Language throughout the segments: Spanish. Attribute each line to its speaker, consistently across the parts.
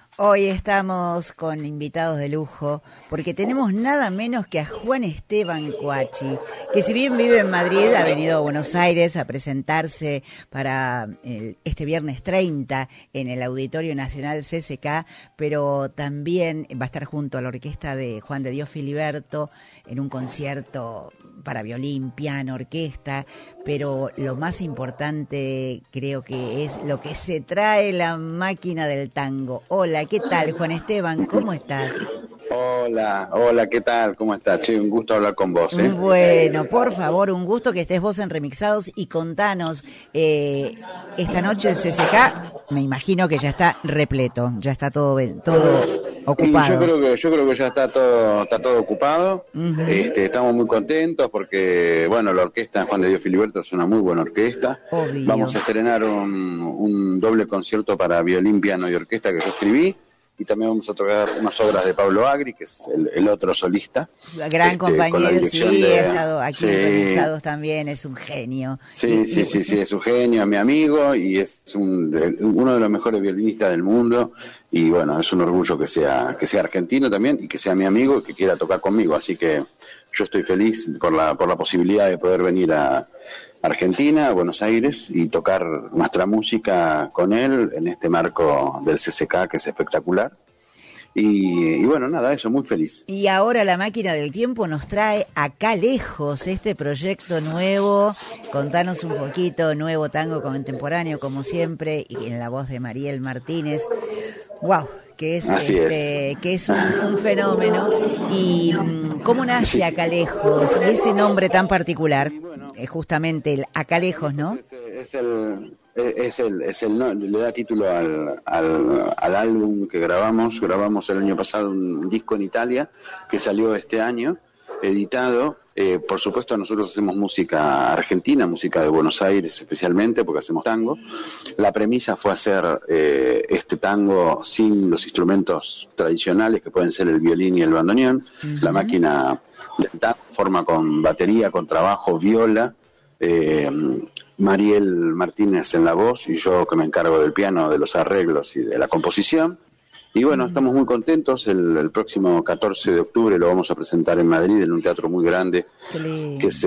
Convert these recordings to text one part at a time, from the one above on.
Speaker 1: Hoy estamos con invitados de lujo porque tenemos nada menos que a Juan Esteban Coachi, que si bien vive en Madrid, ha venido a Buenos Aires a presentarse para este viernes 30 en el Auditorio Nacional CCK, pero también va a estar junto a la orquesta de Juan de Dios Filiberto en un concierto para violín, piano, orquesta, pero lo más importante creo que es lo que se trae la máquina del tango. Hola, ¿qué tal, Juan Esteban? ¿Cómo estás?
Speaker 2: Hola, ¿qué tal? ¿Cómo estás? Che, un gusto hablar con vos, ¿eh?
Speaker 1: Bueno, por favor, un gusto que estés vos en Remixados y contanos, esta noche el CCK, me imagino que ya está repleto, ya está todo ocupado.
Speaker 2: Yo creo que ya está todo ocupado.
Speaker 1: Uh-huh.
Speaker 2: Estamos muy contentos porque, bueno, la orquesta Juan de Dios Filiberto es una muy buena orquesta.
Speaker 1: Obvio.
Speaker 2: Vamos a estrenar un doble concierto para violín, piano y orquesta que yo escribí. Y también vamos a tocar unas obras de Pablo Agri, que es el otro solista.
Speaker 1: Gran compañero, sí, he estado aquí
Speaker 2: en
Speaker 1: Remixados también, es un genio.
Speaker 2: Sí, es un genio, es mi amigo y es uno de los mejores violinistas del mundo. Y bueno, es un orgullo que sea argentino también y que sea mi amigo y que quiera tocar conmigo. Así que yo estoy feliz por la posibilidad de poder venir a Argentina, a Buenos Aires, y tocar nuestra música con él en este marco del CCK, que es espectacular. Y bueno, nada, eso, muy feliz.
Speaker 1: Y ahora la máquina del tiempo nos trae Acá Lejos, este proyecto nuevo. Contanos un poquito, nuevo tango contemporáneo como siempre, y en la voz de Mariel Martínez. ¡Wow! Que es un fenómeno. Y ¿cómo nace Acá Lejos? Ese nombre tan particular, justamente el Acá Lejos, ¿no?
Speaker 2: Le da título al álbum que grabamos el año pasado, un disco en Italia que salió este año, editado. Por supuesto, nosotros hacemos música argentina, música de Buenos Aires especialmente, porque hacemos tango. La premisa fue hacer este tango sin los instrumentos tradicionales, que pueden ser el violín y el bandoneón. Uh-huh. La máquina del tango forma con batería, con trabajo, viola, Mariel Martínez en la voz y yo que me encargo del piano, de los arreglos y de la composición. Y bueno, estamos muy contentos. El próximo 14 de octubre lo vamos a presentar en Madrid, en un teatro muy grande, que es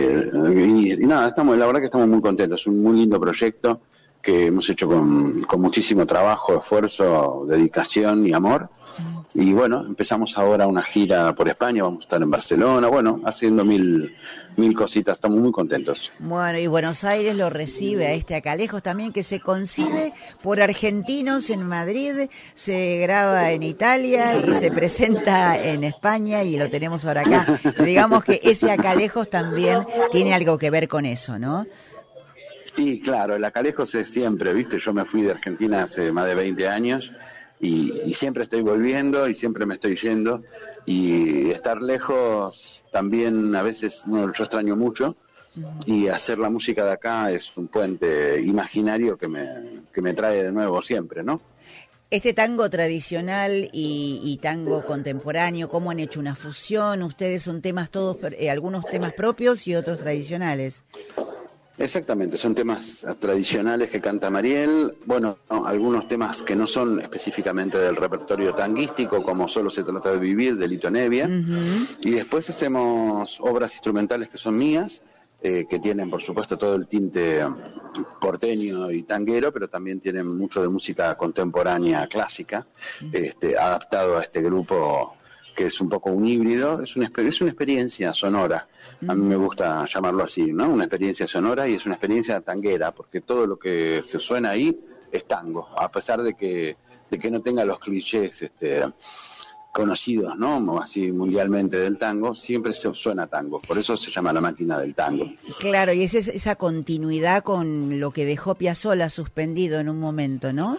Speaker 2: y nada, la verdad que estamos muy contentos. Es un muy lindo proyecto que hemos hecho con muchísimo trabajo, esfuerzo, dedicación y amor. Y bueno, empezamos ahora una gira por España, vamos a estar en Barcelona, bueno, haciendo mil cositas, estamos muy contentos.
Speaker 1: Bueno, y Buenos Aires lo recibe a este Acá Lejos también, que se concibe por argentinos en Madrid, se graba en Italia y se presenta en España y lo tenemos ahora acá. Digamos que ese Acá Lejos también tiene algo que ver con eso, ¿no?
Speaker 2: Y claro, el Acá Lejos es siempre, ¿viste? Yo me fui de Argentina hace más de 20 años y siempre estoy volviendo y siempre me estoy yendo. Y estar lejos también a veces yo extraño mucho. Y hacer la música de acá es un puente imaginario que me trae de nuevo siempre, ¿no?
Speaker 1: Este tango tradicional y tango contemporáneo, ¿cómo han hecho una fusión? Ustedes son temas todos, algunos temas propios y otros tradicionales.
Speaker 2: Exactamente, son temas tradicionales que canta Mariel, bueno, algunos temas que no son específicamente del repertorio tanguístico, como Solo se trata de vivir, de Lito Nevia, uh-huh. Y después hacemos obras instrumentales que son mías, que tienen por supuesto todo el tinte porteño y tanguero, pero también tienen mucho de música contemporánea clásica, adaptado a este grupo que es un poco un híbrido, es una experiencia sonora, a mí me gusta llamarlo así, ¿no? Una experiencia sonora y es una experiencia tanguera, porque todo lo que se suena ahí es tango, a pesar de que no tenga los clichés conocidos, ¿no? Así mundialmente del tango, siempre se suena tango, por eso se llama la máquina del tango.
Speaker 1: Claro, y es esa continuidad con lo que dejó Piazzolla suspendido en un momento, ¿no?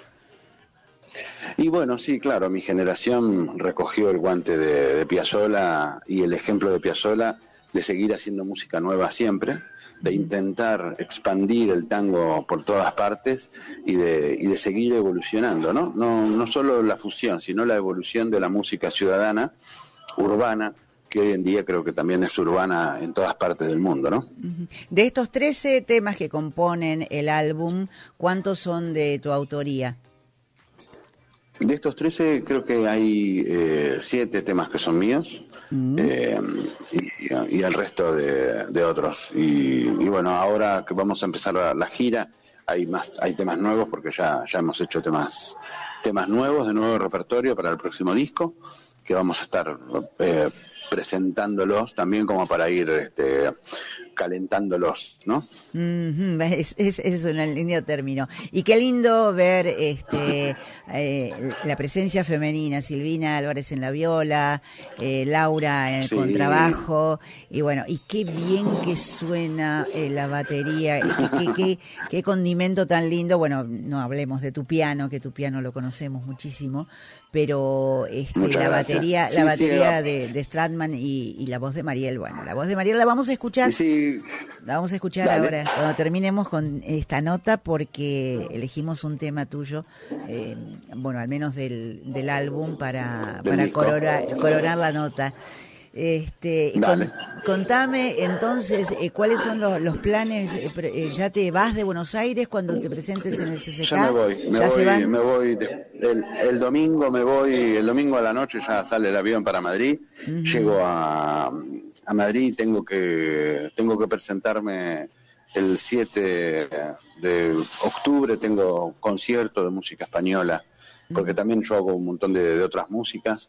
Speaker 2: Y bueno, sí, claro, mi generación recogió el guante de Piazzolla y el ejemplo de Piazzolla de seguir haciendo música nueva siempre, de intentar expandir el tango por todas partes y de seguir evolucionando, ¿no? No solo la fusión, sino la evolución de la música ciudadana, urbana, que hoy en día creo que también es urbana en todas partes del mundo, ¿no?
Speaker 1: De estos 13 temas que componen el álbum, ¿cuántos son de tu autoría?
Speaker 2: De estos 13 creo que hay 7 temas que son míos. Y el resto de otros. Y bueno, ahora que vamos a empezar la gira, hay temas nuevos porque ya hemos hecho temas nuevos, de nuevo repertorio para el próximo disco, que vamos a estar presentándolos también como para ir calentándolos, ¿no?
Speaker 1: Es un lindo término. Y qué lindo ver la presencia femenina, Silvina Álvarez en la viola, Laura en el contrabajo, y bueno, y qué bien que suena la batería, y qué condimento tan lindo. Bueno, no hablemos de tu piano, que tu piano lo conocemos muchísimo, pero la batería de Stratman y la voz de Mariel, bueno, la voz de Mariel la vamos a escuchar. La vamos a escuchar ahora, cuando terminemos con esta nota, porque elegimos un tema tuyo, al menos del álbum, para colorar la nota. Contame entonces, ¿cuáles son los planes? ¿Ya te vas de Buenos Aires cuando te presentes en el CCK?
Speaker 2: Ya me voy el domingo el domingo a la noche ya sale el avión para Madrid. Llego a Madrid, tengo que presentarme el 7 de octubre, tengo concierto de música española, porque también yo hago un montón de otras músicas,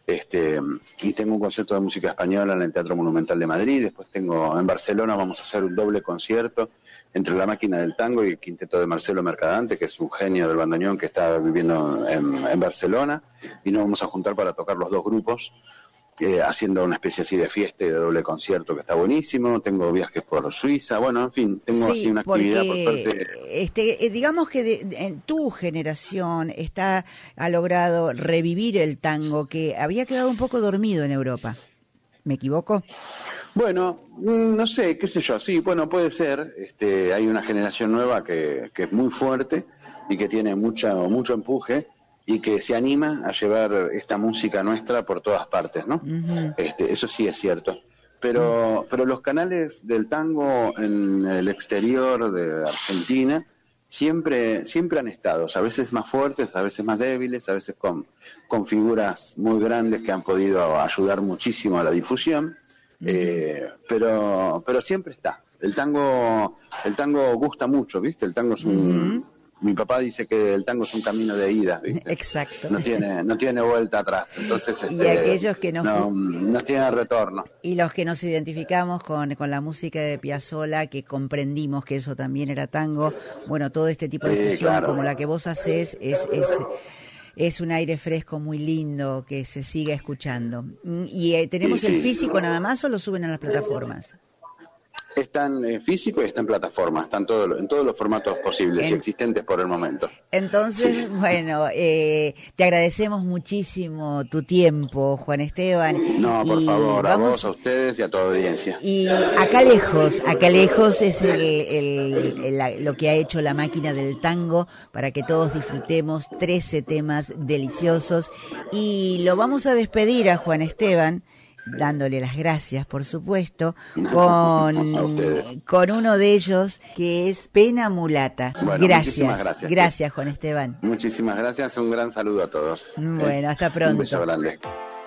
Speaker 2: y tengo un concierto de música española en el Teatro Monumental de Madrid. Después en Barcelona vamos a hacer un doble concierto entre La Máquina del Tango y el quinteto de Marcelo Mercadante, que es un genio del bandoneón que está viviendo en Barcelona, y nos vamos a juntar para tocar los dos grupos, haciendo una especie así de fiesta y de doble concierto que está buenísimo. Tengo viajes por Suiza, bueno, en fin, tengo así una actividad por suerte.
Speaker 1: Digamos que en tu generación ha logrado revivir el tango, que había quedado un poco dormido en Europa. ¿Me equivoco?
Speaker 2: Bueno, no sé, qué sé yo, sí, bueno, puede ser. Hay una generación nueva que es muy fuerte y que tiene mucho empuje, y que se anima a llevar esta música nuestra por todas partes, ¿no? Eso sí es cierto. Pero los canales del tango en el exterior de Argentina siempre han estado, a veces más fuertes, a veces más débiles, a veces con figuras muy grandes que han podido ayudar muchísimo a la difusión, pero siempre está. El tango gusta mucho, ¿viste? El tango es mi papá dice que el tango es un camino de ida, ¿viste?
Speaker 1: Exacto.
Speaker 2: No tiene vuelta atrás. Entonces,
Speaker 1: y aquellos que
Speaker 2: no tiene retorno.
Speaker 1: Y los que nos identificamos con la música de Piazzolla, que comprendimos que eso también era tango, bueno, todo este tipo de fusión como la que vos hacés es un aire fresco muy lindo que se siga escuchando. ¿Y tenemos el físico nada más o lo suben a las plataformas?
Speaker 2: Está en físico y está en plataforma, están en todos los formatos posibles y existentes por el momento.
Speaker 1: Entonces, bueno, te agradecemos muchísimo tu tiempo, Juan Esteban.
Speaker 2: No, por favor, a vos, a ustedes y a toda audiencia.
Speaker 1: Y acá lejos es lo que ha hecho La Máquina del Tango para que todos disfrutemos 13 temas deliciosos. Y lo vamos a despedir a Juan Esteban, dándole las gracias, por supuesto, con uno de ellos, que es Pena Mulata.
Speaker 2: Bueno,
Speaker 1: gracias. Gracias, Juan Esteban.
Speaker 2: Muchísimas gracias, un gran saludo a todos.
Speaker 1: Bueno, hasta pronto.
Speaker 2: Un beso grande.